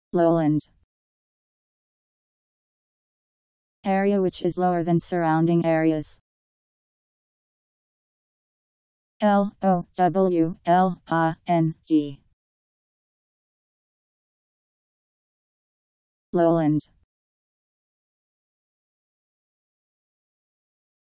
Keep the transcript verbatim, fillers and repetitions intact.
Lowland. Area which is lower than surrounding areas. L O W L A N D. Lowland.